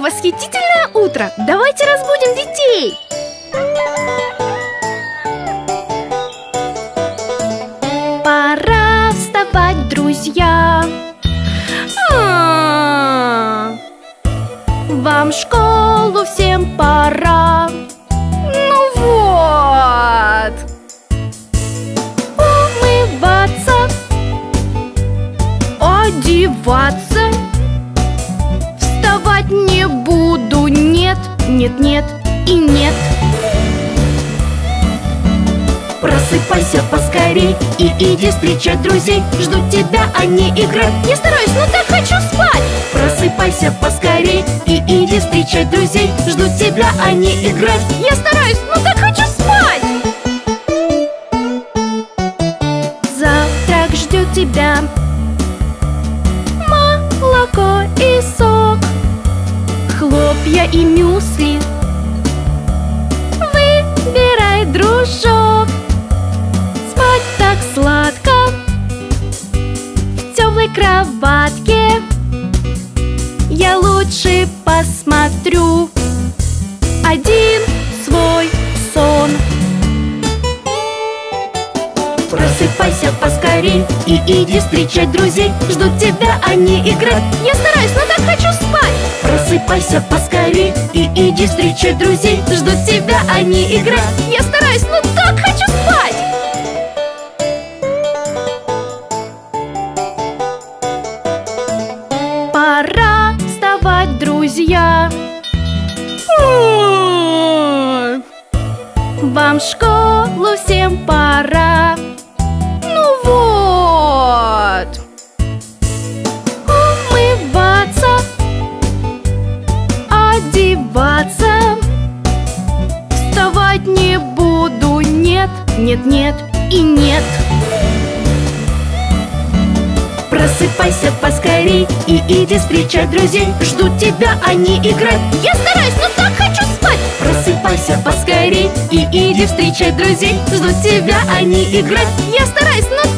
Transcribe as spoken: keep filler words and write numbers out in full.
восхитительное утро! Давайте разбудим детей! Пора вставать, друзья! А-а-а! Вам в школу всем пора! Ну вот! Умываться, одеваться. Вставать не буду, нет, нет, нет и нет. Просыпайся поскорей и иди встречать друзей. Ждут тебя они играть. Я стараюсь, но так хочу спать. Просыпайся поскорей и иди встречать друзей. Ждут тебя они играть. Я стараюсь, но так хочу спать. Завтрак ждет тебя. Молоко и сок, хлопья и мюсли. Выбирай, дружок. Спать так сладко в теплой кроватке. Я лучше посмотрю один свой сон. Просыпайся поскорей и иди встречать друзей. Ждут тебя они играть. Я стараюсь, но так хочу спать. Просыпайся поскорей и иди встречать друзей. Ждут тебя они играть. Я стараюсь, но так хочу спать. Пора вставать, друзья. Вам в школу всем пора. Ну вот. Умываться, одеваться. Вставать не буду, нет, нет, нет и нет. Просыпайся поскорей и иди встречать друзей. Ждут тебя они играть. Я стараюсь, но так хочу спать. Просыпайся поскорей и иди встречать друзей. Ждут тебя они играть. Я стараюсь, но